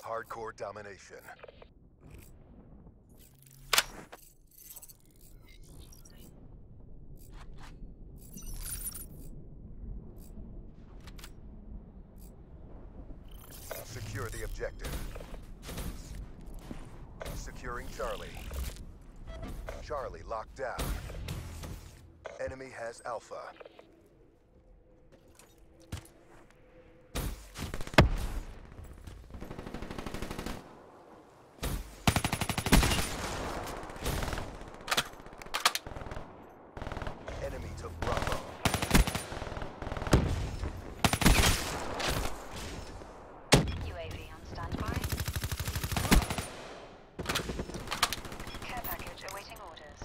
hardcore domination. Secure the objective. Securing Charlie. Charlie locked down. Enemy has Alpha. Enemy took Bravo. UAV on standby. Care package awaiting orders.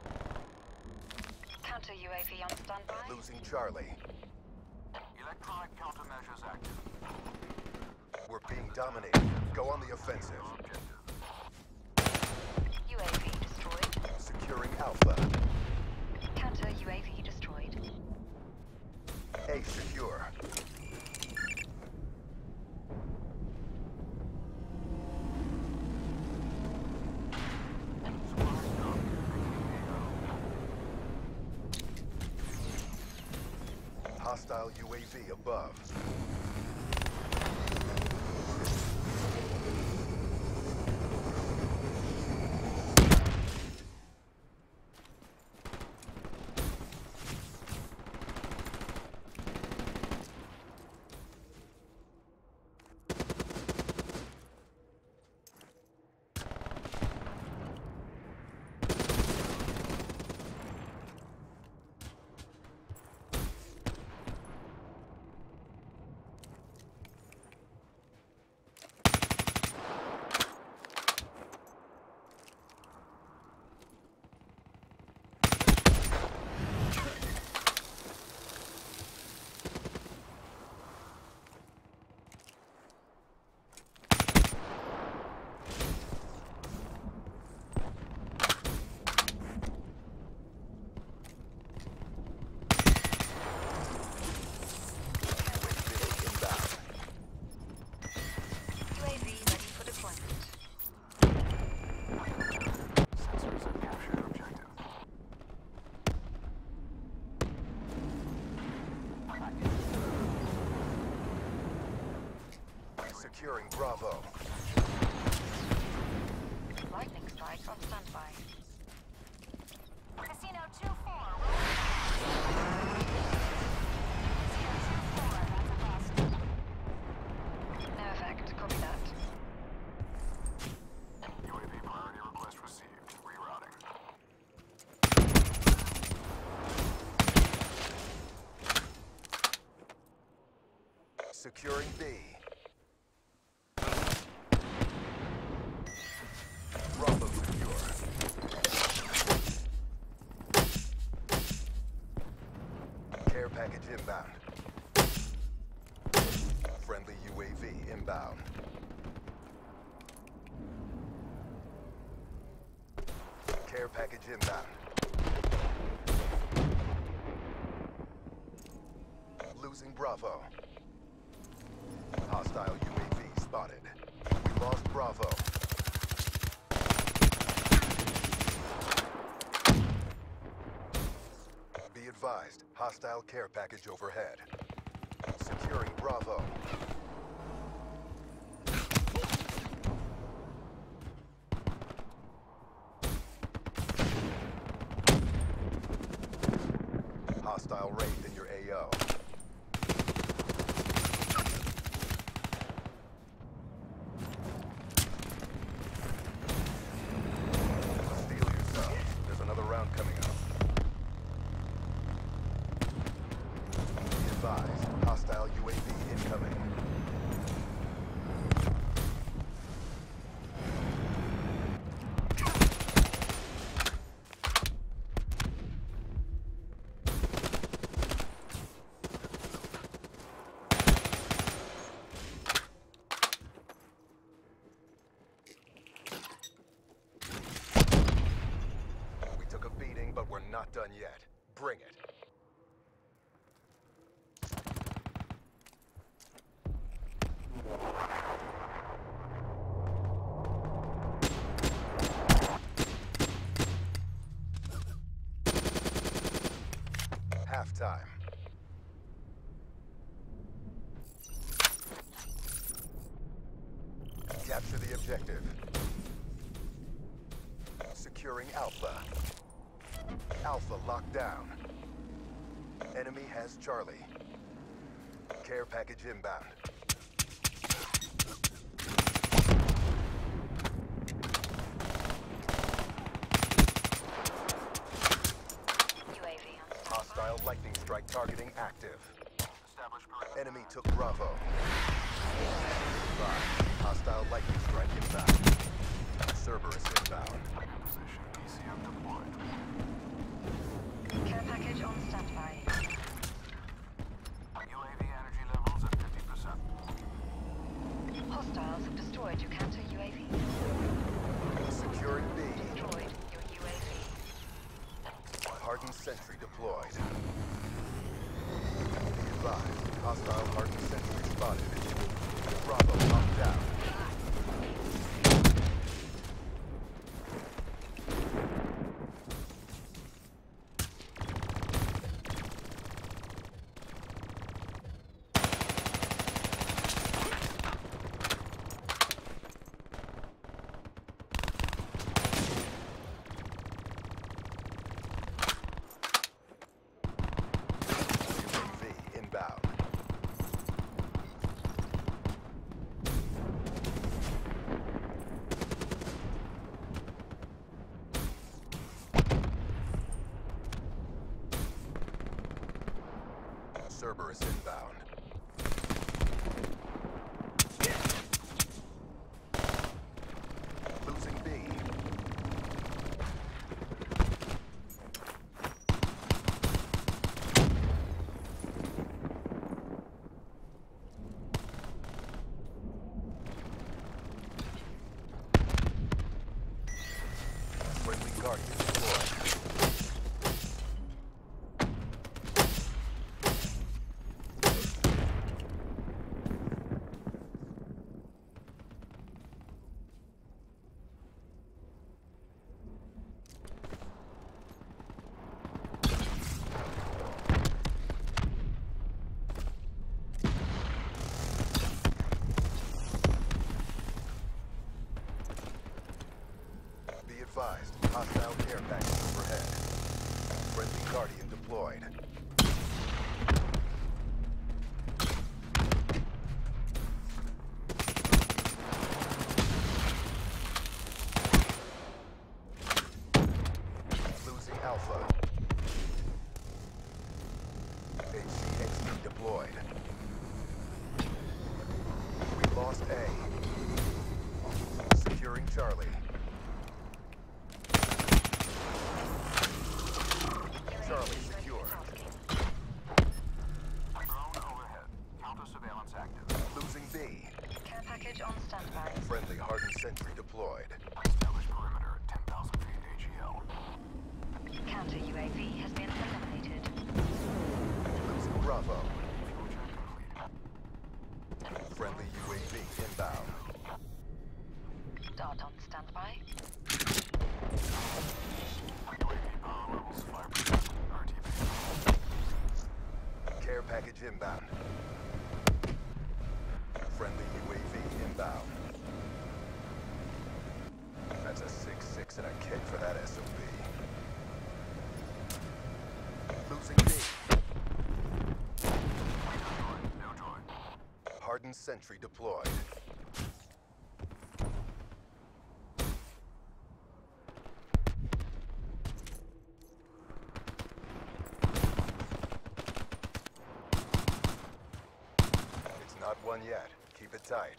Counter UAV on standby. Losing Charlie. Electronic countermeasures active. We're being dominated. Go on the offensive. UAV destroyed. Securing Alpha. Counter UAV destroyed. A secure. Hostile UAV above. UAV ready for deployment. Sensors have captured objective. Securing Bravo. Lightning strike on standby. Casino 2-4. No effect. Copy that. UAV priority request received. Rerouting. Securing B. Bravo secure. Care package inbound. Friendly UAV inbound. Care package inbound. Losing Bravo. Hostile UAV spotted. We lost Bravo. Be advised, hostile care package overhead. Securing Bravo. Hostile Wraith in your AO. Steel yourself. There's another round coming up. Be advised, hostile UAV incoming. We took a beating, but we're not done yet. Bring it. halftime. Capture the objective. Securing Alpha. Alpha locked down. Enemy has Charlie. Care package inbound. UAV on standby. Hostile lightning strike targeting active. Establish perimeter. Enemy took Bravo. Hostile lightning strike inbound. Cerberus inbound. Position. ECM deployed. Care package on standby. UAV energy levels at 50%. Hostiles have destroyed your counter UAV. Securing B. Destroyed your UAV. Hardened sentry deployed. Be advised, hostile hardened sentry spotted. Bravo locked down. UAV inbound. Cerberus inbound. Losing B. Friendly Guardian deployed. Be advised, hostile care package overhead. Friendly Guardian deployed. Losing Alpha. HCXD deployed. We lost A. Securing Charlie. Charlie secure. Drone overhead. Counter surveillance active. Losing B. Care package on standby. Friendly hardened sentry deployed. Establish perimeter at 10,000 feet AGL. Counter UAV has been eliminated. Losing Bravo. Fuel check complete. Friendly UAV inbound. Dart on standby. UAV power levels 5%. RTB. Care package inbound. Friendly UAV inbound. That's a 6-6 and a kick for that SOB. Losing B. No joy. Hardened sentry deployed. It's not one yet. Keep it tight.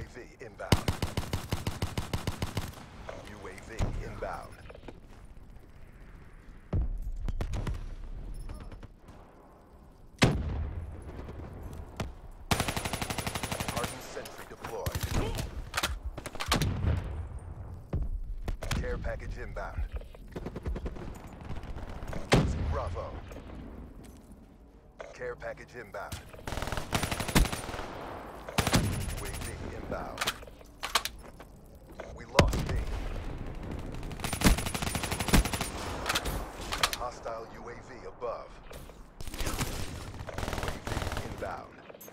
UAV inbound. UAV inbound. Hardened sentry deployed. Care package inbound. Losing Bravo. Care package inbound. UAV inbound. We lost B. Hostile UAV above. UAV inbound.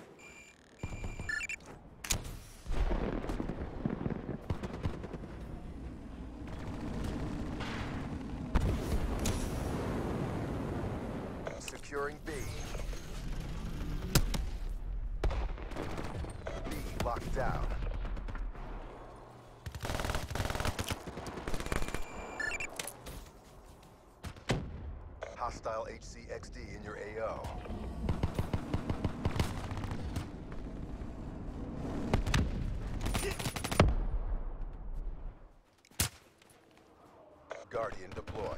Securing B. B locked down. Hostile HCXD in your AO. Guardian deployed.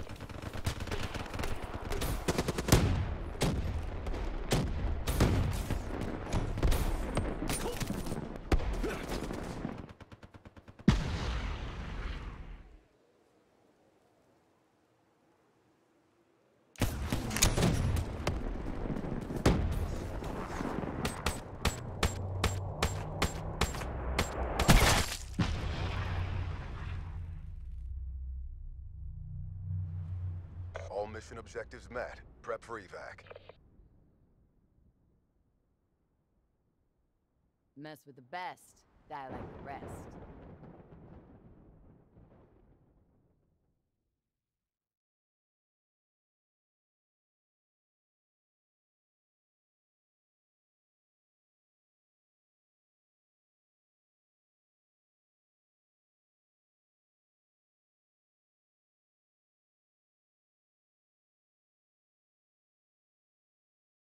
All mission objectives met. Prep for evac. Mess with the best, die like the rest.